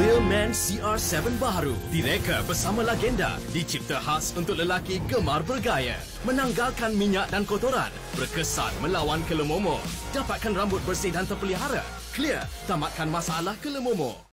Clear Man CR7 baru direka bersama legenda, dicipta khas untuk lelaki gemar bergaya, menanggalkan minyak dan kotoran, berkesan melawan kelemomo. Dapatkan rambut bersih dan terpelihara. Clear, tamatkan masalah kelemomo.